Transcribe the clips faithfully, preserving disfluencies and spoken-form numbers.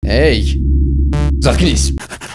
Эй! Заткнись!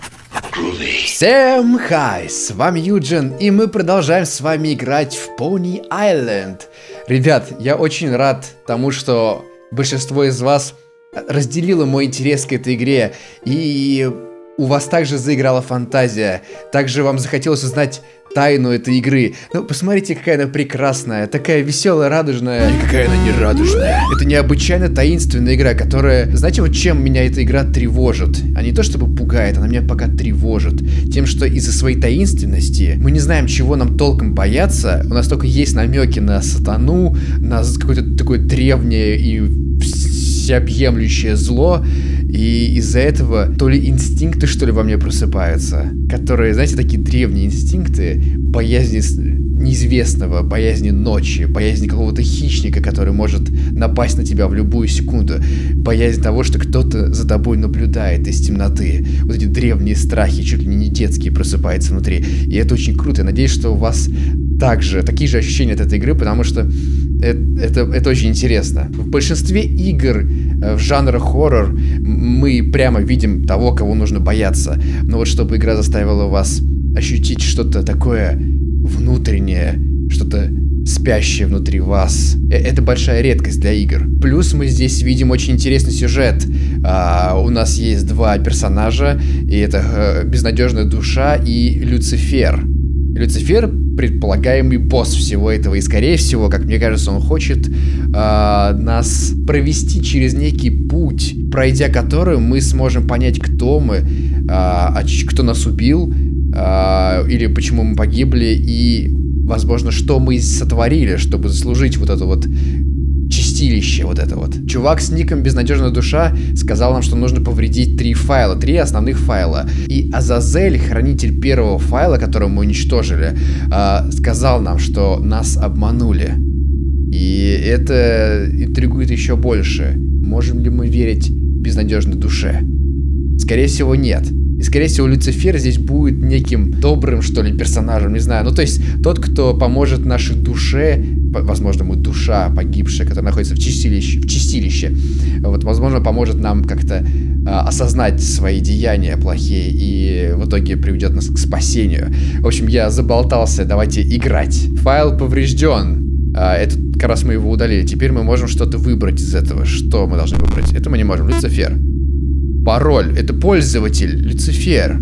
Всем хай! С вами Юджин, и мы продолжаем с вами играть в Pony Island. Ребят, я очень рад тому, что большинство из вас разделило мой интерес к этой игре, и у вас также заиграла фантазия. Также вам захотелось узнать тайну этой игры. Ну, посмотрите, какая она прекрасная, такая веселая, радужная. И какая она не радужная. Это необычайно таинственная игра, которая... Знаете, вот чем меня эта игра тревожит? А не то, чтобы пугает, она меня пока тревожит. Тем, что из-за своей таинственности мы не знаем, чего нам толком бояться. У нас только есть намеки на сатану, на какое-то такое древнее и всеобъемлющее зло. И из-за этого то ли инстинкты, что ли, во мне просыпаются, которые, знаете, такие древние инстинкты боязни неизвестного, боязни ночи, боязни какого-то хищника, который может напасть на тебя в любую секунду, боязнь того, что кто-то за тобой наблюдает из темноты. Вот эти древние страхи, чуть ли не детские, просыпаются внутри. И это очень круто. Я надеюсь, что у вас также такие же ощущения от этой игры, потому что это, это, это очень интересно. В большинстве игр в жанре хоррор мы прямо видим того, кого нужно бояться. Но вот чтобы игра заставила вас ощутить что-то такое внутреннее, что-то спящее внутри вас, это большая редкость для игр. Плюс мы здесь видим очень интересный сюжет. А, у нас есть два персонажа, и это э, Безнадежная душа и Люцифер. Люцифер — предполагаемый босс всего этого, и скорее всего, как мне кажется, он хочет э, нас провести через некий путь, пройдя который мы сможем понять, кто мы, э, кто нас убил, э, или почему мы погибли, и, возможно, что мы сотворили, чтобы заслужить вот это вот чистилище, вот это вот. Чувак с ником Безнадежная душа сказал нам, что нужно повредить три файла, три основных файла. И Азазель, хранитель первого файла, который мы уничтожили, э, сказал нам, что нас обманули. И это интригует еще больше. Можем ли мы верить Безнадежной душе? Скорее всего, нет. И, скорее всего, Люцифер здесь будет неким добрым, что ли, персонажем, не знаю. Ну, то есть, тот, кто поможет нашей душе, возможно, мы душа погибшая, которая находится в чистилище, в чистилище, вот, возможно, поможет нам как-то а, осознать свои деяния плохие и в итоге приведет нас к спасению. В общем, я заболтался, давайте играть. Файл поврежден. А, это как раз мы его удалили. Теперь мы можем что-то выбрать из этого. Что мы должны выбрать? Это мы не можем. Люцифер. Пароль. Это пользователь. Люцифер.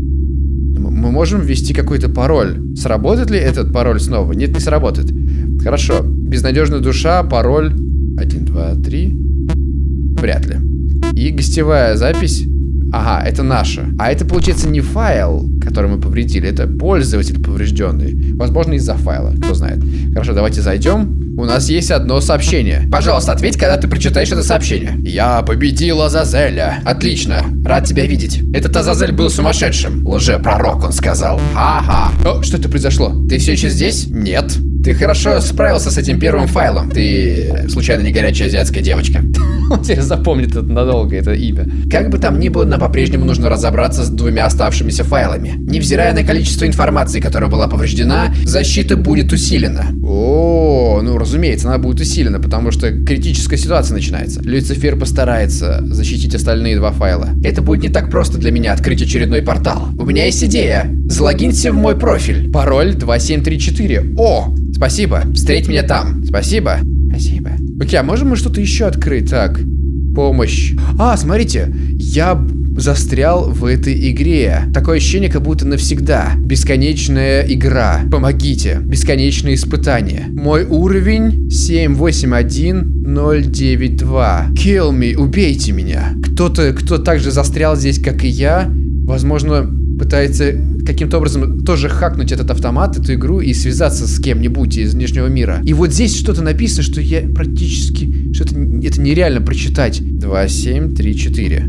Мы можем ввести какой-то пароль. Сработает ли этот пароль снова? Нет, не сработает. Хорошо. Безнадежная душа. Пароль. один, два, три. Вряд ли. И гостевая запись. Ага, это наша. А это, получается, не файл, который мы повредили. Это пользователь поврежденный. Возможно, из-за файла. Кто знает. Хорошо, давайте зайдем. У нас есть одно сообщение. Пожалуйста, ответь, когда ты прочитаешь это сообщение. Я победил Азазеля. Отлично. Рад тебя видеть. Этот Азазель был сумасшедшим. Лжепророк, он сказал. Ха-ха. О, что это произошло? Ты все еще здесь? Нет. Ты хорошо справился с этим первым файлом. Ты, случайно, не горячая азиатская девочка? Он теперь запомнит это надолго, это имя. Как бы там ни было, нам по-прежнему нужно разобраться с двумя оставшимися файлами. Невзирая на количество информации, которая была повреждена, защита будет усилена. О, ну разумеется, она будет усилена, потому что критическая ситуация начинается. Люцифер постарается защитить остальные два файла. Это будет не так просто для меня открыть очередной портал. У меня есть идея. Залогинься в мой профиль. Пароль два семь три четыре. О, спасибо. Встреть меня там. Спасибо. Спасибо. Окей, а можем мы что-то еще открыть? Так, помощь. А, смотрите, я застрял в этой игре. Такое ощущение, как будто навсегда. Бесконечная игра. Помогите. Бесконечные испытания. Мой уровень семь восемь один ноль девять два. Kill me, убейте меня. Кто-то, кто также застрял здесь, как и я, возможно, пытается каким-то образом тоже хакнуть этот автомат, эту игру и связаться с кем-нибудь из внешнего мира. И вот здесь что-то написано, что я практически... Что-то это нереально прочитать. два семь три четыре.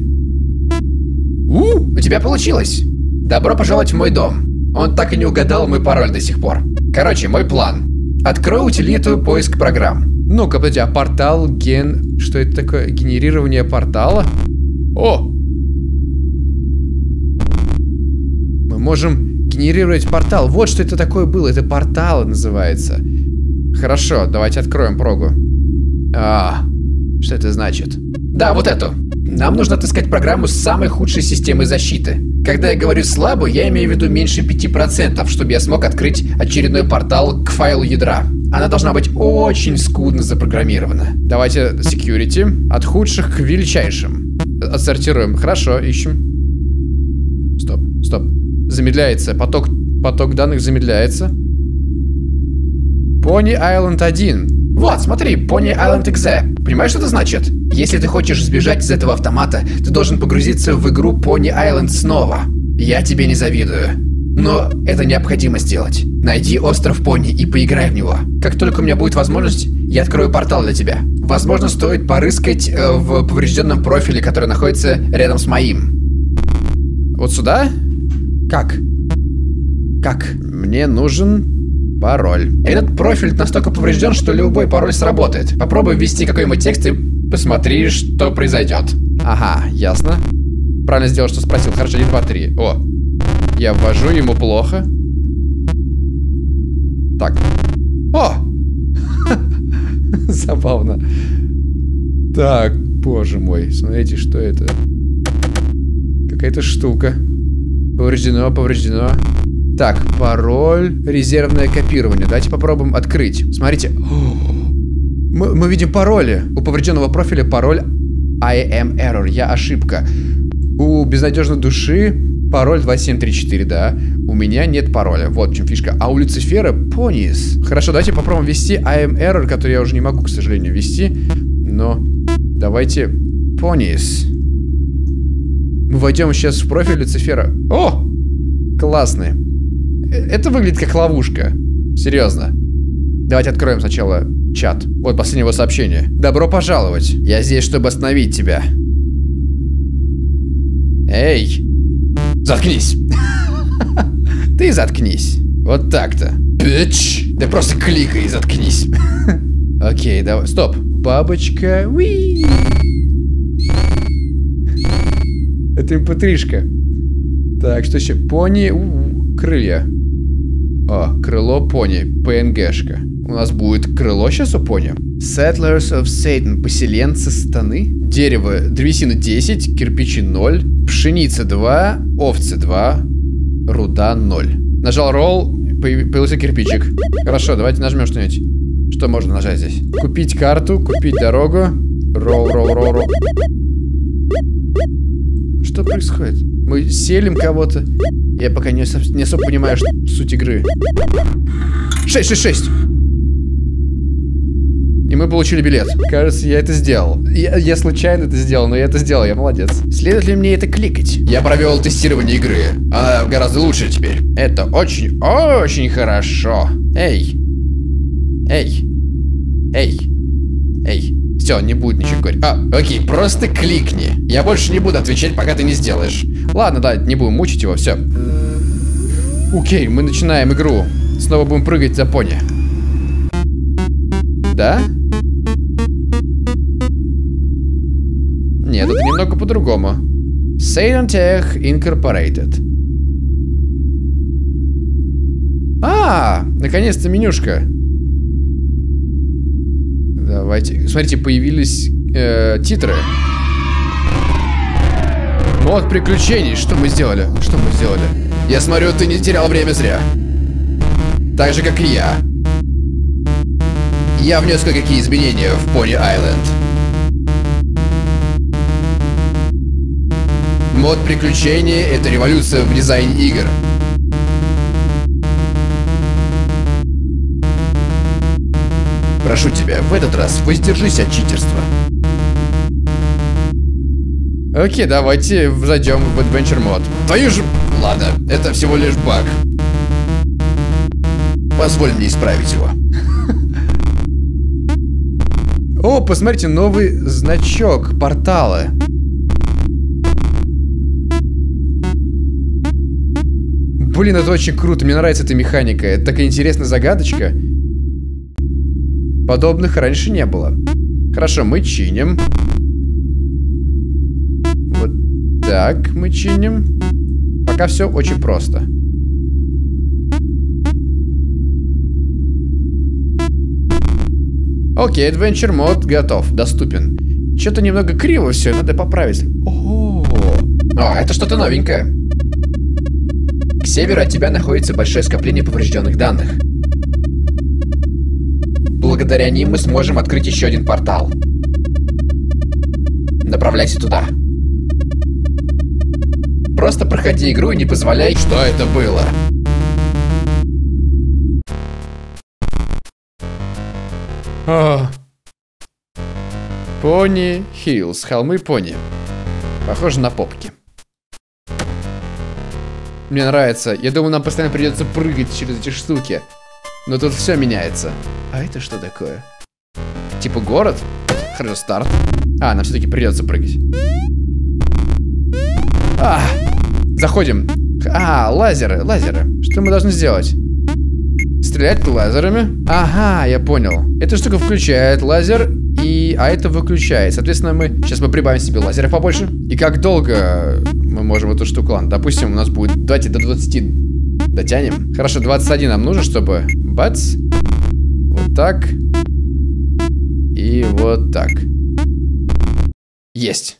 У, у тебя получилось. Добро пожаловать в мой дом. Он так и не угадал мой пароль до сих пор. Короче, мой план. Открой утилиту поиск программ. Ну-ка, подожди, а портал, ген... Что это такое? Генерирование портала? О! Мы можем генерировать портал. Вот что это такое было. Это портал называется. Хорошо, давайте откроем прогу. А, что это значит? Да, вот эту. нам нужно отыскать программу с самой худшей системой защиты. Когда я говорю слабую, я имею в виду меньше пяти процентов, чтобы я смог открыть очередной портал к файлу ядра. Она должна быть очень скудно запрограммирована. Давайте security. От худших к величайшим. Отсортируем. Хорошо, ищем. Стоп, стоп. Замедляется. Поток, поток данных замедляется. Pony Island один. Вот, смотри, Pony Island икс и. Понимаешь, что это значит? Если ты хочешь сбежать из этого автомата, ты должен погрузиться в игру Pony Island снова. Я тебе не завидую. Но это необходимо сделать. Найди остров Пони и поиграй в него. Как только у меня будет возможность, я открою портал для тебя. Возможно, стоит порыскать э, в поврежденном профиле, который находится рядом с моим. Вот сюда? Как? Как? Мне нужен пароль. Этот профиль настолько поврежден, что любой пароль сработает. Попробуй ввести какой-нибудь текст и посмотри, что произойдет. Ага, ясно. Правильно сделал, что спросил. Хорошо, один, два, три. О, я ввожу, ему плохо. Так. О! Забавно. Так, боже мой. Смотрите, что это. Какая-то штука. Повреждено, повреждено. Так, пароль. Резервное копирование. Давайте попробуем открыть. Смотрите. Мы, мы видим пароли. У поврежденного профиля пароль I am error. Я ошибка. У безнадежной души пароль два семь три четыре, да. У меня нет пароля. Вот в чем фишка. А у Люцифера Ponies. Хорошо, давайте попробуем ввести I am error, который я уже не могу, к сожалению, ввести. Но давайте Ponies. Мы войдем сейчас в профиль Люцифера. О! Классный. Это выглядит как ловушка. Серьезно. Давайте откроем сначала чат. Вот последнее его сообщение. Добро пожаловать. Я здесь, чтобы остановить тебя. Эй! Заткнись! Ты заткнись. Вот так-то. Bitch! Да просто кликай и заткнись. Окей, давай. Стоп. Бабочка. Уи! Это эм пэ три-шка. Так, что еще? Пони. У -у, крылья. О, крыло пони. пэ эн гэ-шка. У нас будет крыло сейчас у пони. Settlers of Satan. Поселенцы сатаны. Дерево. Древесина десять. Кирпичи ноль. Пшеница два. Овцы два. Руда ноль. Нажал ролл. Появился кирпичик. Хорошо, давайте нажмем что-нибудь. Что можно нажать здесь? Купить карту. Купить дорогу. Ролл, ролл, ролл, ролл. Что происходит? Мы селим кого-то. Я пока не, не особо понимаю что, суть игры. шесть шесть шесть. И мы получили билет. Кажется, я это сделал. Я, я случайно это сделал, но я это сделал, я молодец. Следует ли мне это кликать? Я провел тестирование игры. Она гораздо лучше теперь. Это очень, очень хорошо. Эй. Эй. Эй. Эй. Все, не будет ничего говорить. А, окей, просто кликни. Я больше не буду отвечать, пока ты не сделаешь. Ладно, да, не будем мучить его, все. Окей, мы начинаем игру. Снова будем прыгать за пони. Да? Нет, это немного по-другому. Satan Tech Incorporated. А, наконец-то менюшка. Давайте. Смотрите, появились э, титры. Мод приключений. Что мы сделали? Что мы сделали? Я смотрю, ты не терял время зря. Так же, как и я. Я внес кое-какие изменения в Pony Island. Мод приключений — это революция в дизайне игр. Прошу тебя, в этот раз воздержись от читерства. Окей, давайте зайдем в Adventure мод. Твою же... Ладно, это всего лишь баг. Позволь мне исправить его. О, посмотрите, новый значок портала. Блин, это очень круто, мне нравится эта механика. Это такая интересная загадочка. Подобных раньше не было. Хорошо, мы чиним. Вот так мы чиним. Пока все очень просто. Окей, Adventure мод готов, доступен. Что-то немного криво все, надо поправить. О, О, это что-то новенькое. К северу от тебя находится большое скопление поврежденных данных. Благодаря ним мы сможем открыть еще один портал. Направляйся туда. Просто проходи игру и не позволяй... Что это было? О. Пони Хиллз. Холмы пони. Похоже на попки. Мне нравится. Я думаю, нам постоянно придется прыгать через эти штуки. Но тут все меняется. А это что такое? Типа город? Хорошо, старт. А, нам все-таки придется прыгать. А, заходим. А, лазеры, лазеры. Что мы должны сделать? Стрелять лазерами? Ага, я понял. Эта штука включает лазер, и... а это выключает. Соответственно, мы... Сейчас мы прибавим себе лазеров побольше. И как долго мы можем эту штуку... Ладно, допустим, у нас будет... Давайте до двадцати дотянем. Хорошо, двадцать один нам нужно, чтобы... Бац. Вот так. И вот так. Есть.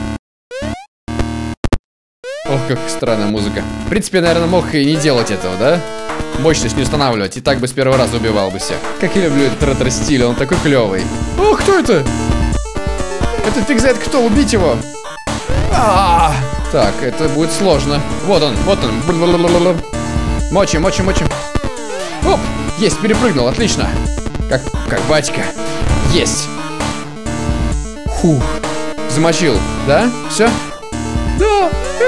Ох, как странная музыка. В принципе, наверное, мог и не делать этого, да? Мощность не устанавливать, и так бы с первого раза убивал бы всех. Как я люблю этот ретро-стиль, он такой клевый. О, кто это? Это фиг знает кто, убить его. А-а-а. Так, это будет сложно. Вот он, вот он. Мочим, мочим, мочим. Оп, есть, перепрыгнул, отлично. Как, как батька. Есть. Фух. Замочил, да? Все? Да.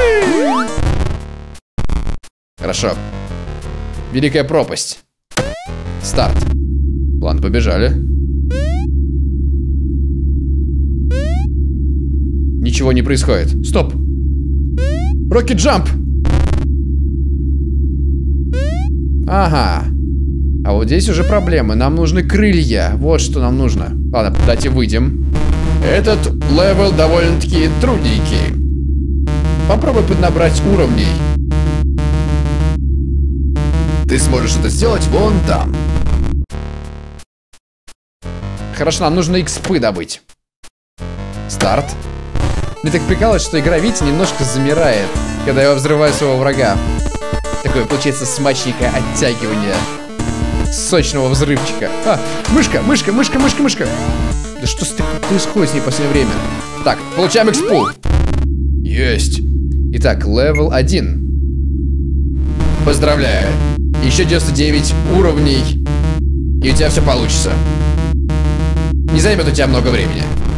Хорошо. Великая пропасть. Старт. Ладно, побежали. Ничего не происходит. Стоп. Рокет джамп. Ага. А вот здесь уже проблемы. Нам нужны крылья. Вот что нам нужно. Ладно, давайте выйдем. Этот левел довольно-таки трудненький. Попробуй поднабрать уровней. Ты сможешь это сделать вон там. Хорошо, нам нужно икспы добыть. Старт. Мне так прикалывает, что игра, видите, немножко замирает, когда я взрываю своего врага. Такое получается смачненькое оттягивание сочного взрывчика. А, мышка, мышка, мышка, мышка, мышка. Да что происходит с ней в последнее время? Так, получаем экспу. Есть. Итак, левел один. Поздравляю. Еще девяносто девять уровней, и у тебя все получится. Не займет у тебя много времени.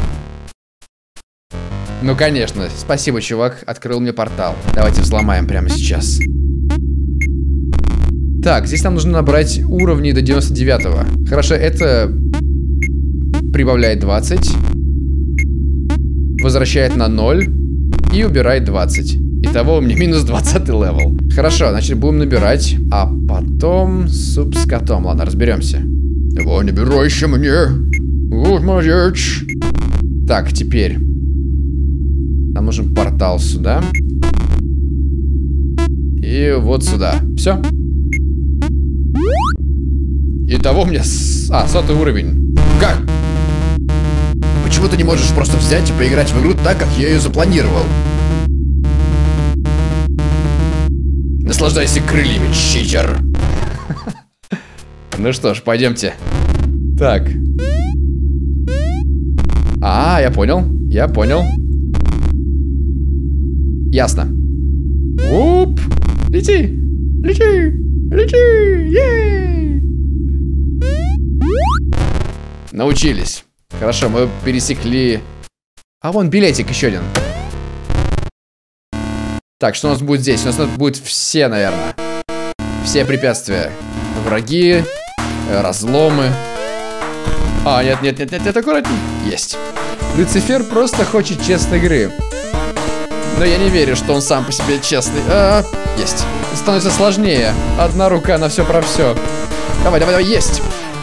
Ну, конечно. Спасибо, чувак. Открыл мне портал. Давайте взломаем прямо сейчас. Так, здесь нам нужно набрать уровни до девяносто девятого. Хорошо, это прибавляет двадцать. Возвращает на ноль. И убирает двадцать. Итого у меня минус двадцатый левел. Хорошо, значит будем набирать. А потом суп с котом. Ладно, разберемся. Давай, набирайся мне. Вот, молодец. Так, теперь нам нужен портал сюда. И вот сюда. Все. Итого у меня... С... А, сотый уровень. Как? Почему ты не можешь просто взять и поиграть в игру так, как я ее запланировал? Наслаждайся крыльями, читер. Ну что ж, пойдемте. Так. А, я понял. Я понял. Ясно. Уп. Лети. Лети. Лети. Ей. Научились. Хорошо, мы пересекли... А вон билетик еще один. Так, что у нас будет здесь? У нас будет все, наверное. Все препятствия. Враги, разломы. А, нет, нет, нет, нет, нет, аккуратней. Есть. Люцифер просто хочет честной игры. Но я не верю, что он сам по себе честный. А, есть. Становится сложнее. Одна рука на все про все. Давай, давай, давай, есть.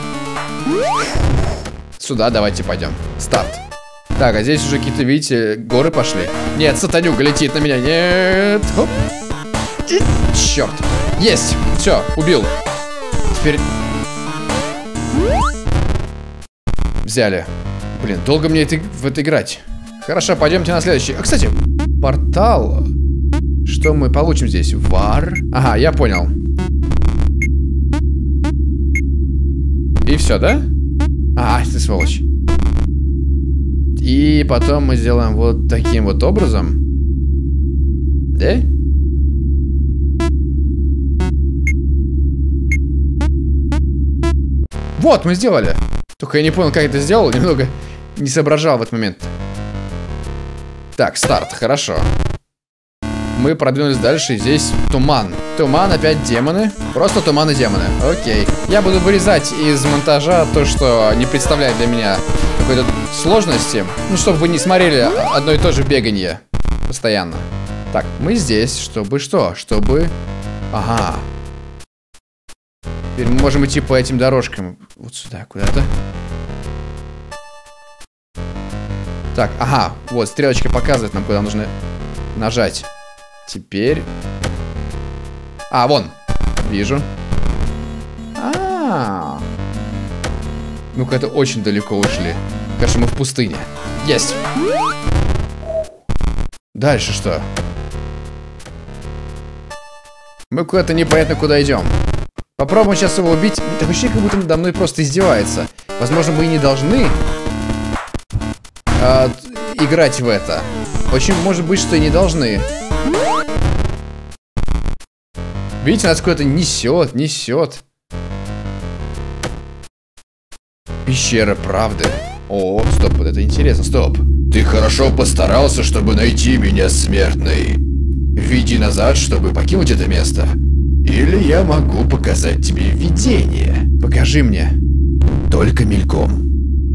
Сюда давайте пойдем. Старт. Так, а здесь уже какие-то, видите, горы пошли. Нет, сатанюга летит на меня. Нет. Хоп. И... Черт. Есть. Все, убил. Теперь... Взяли. Блин, долго мне это, в это играть. Хорошо, пойдемте на следующий. А, кстати, портал. Что мы получим здесь? Вар. Ага, я понял. И все, да? А, ты сволочь. И потом мы сделаем вот таким вот образом. Да? Вот, мы сделали. Только я не понял, как это сделал. Немного не соображал в этот момент. Так, старт, хорошо. Мы продвинулись дальше, и здесь туман. Туман, опять демоны. Просто туман и демоны. Окей. Я буду вырезать из монтажа то, что не представляет для меня какой-то сложности. Ну, чтобы вы не смотрели одно и то же беганье постоянно. Так, мы здесь, чтобы что? Чтобы... Ага. Теперь мы можем идти по этим дорожкам. Вот сюда, куда-то. Так, ага. Вот, стрелочка показывает нам, куда нужно нажать. Теперь... А, вон. Вижу. А-а-а. Ну-ка, это очень далеко ушли. Кажется, мы в пустыне. Есть. Дальше что? Мы куда-то непонятно куда идем. Попробуем сейчас его убить. Такое ощущение, как будто надо мной просто издевается. Возможно, мы и не должны а, играть в это. Очень может быть, что и не должны. Видите, нас куда-то несет, несет. Пещера правды. О, стоп, вот это интересно, стоп. Ты хорошо постарался, чтобы найти меня, смертный. Веди назад, чтобы покинуть это место. Или я могу показать тебе видение. Покажи мне. Только мельком.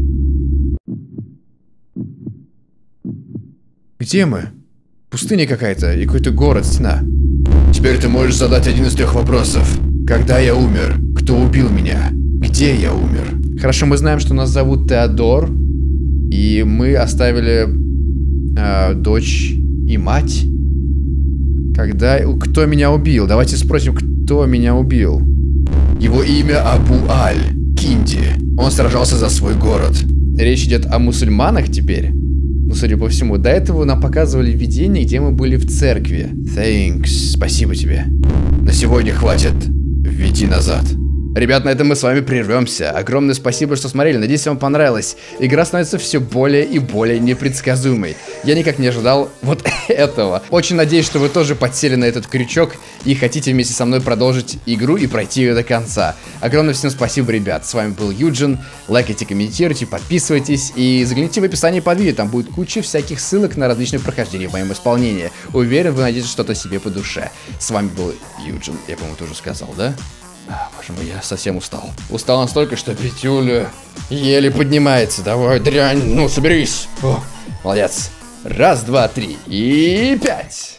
Где мы? Пустыня какая-то и какой-то город, стена. Теперь ты можешь задать один из трех вопросов. Когда я умер? Кто убил меня? Где я умер? Хорошо, мы знаем, что нас зовут Теодор. И мы оставили э, дочь и мать. Когда... Кто меня убил? Давайте спросим, кто меня убил. Его имя Абу-Аль Кинди. Он сражался за свой город. Речь идет о мусульманах теперь. Ну, судя по всему, до этого нам показывали видение, где мы были в церкви. Thanks. Спасибо тебе. На сегодня хватит. Веди назад. Ребят, на этом мы с вами прервемся. Огромное спасибо, что смотрели. Надеюсь, вам понравилось. Игра становится все более и более непредсказуемой. Я никак не ожидал вот этого. Очень надеюсь, что вы тоже подсели на этот крючок и хотите вместе со мной продолжить игру и пройти ее до конца. Огромное всем спасибо, ребят. С вами был Юджин. Лайкайте, комментируйте, подписывайтесь и загляните в описание под видео. Там будет куча всяких ссылок на различные прохождения в моем исполнении. Уверен, вы найдете что-то себе по душе. С вами был Юджин. Я, по-моему, тоже сказал, да? Боже мой, я совсем устал. Устал настолько, что Петюля еле поднимается. Давай, дрянь, ну соберись. О, молодец. Раз, два, три и пять.